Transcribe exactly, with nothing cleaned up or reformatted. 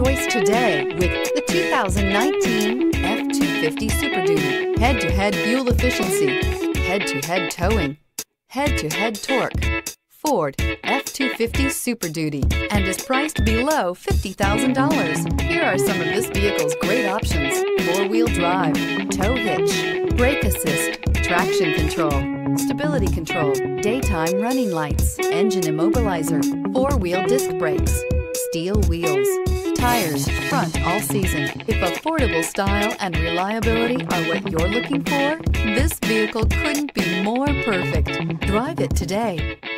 choice today with the two thousand nineteen F two fifty Super Duty. Head-to-head fuel efficiency, head-to-head towing, head-to-head torque. Ford F two fifty Super Duty and is priced below fifty thousand dollars. Here are some of this vehicle's great options: four-wheel drive, tow hitch, brake assist, traction control, stability control, daytime running lights, engine immobilizer, four-wheel disc brakes, steel wheels, tires, front all season. If affordable style and reliability are what you're looking for, this vehicle couldn't be more perfect. Drive it today.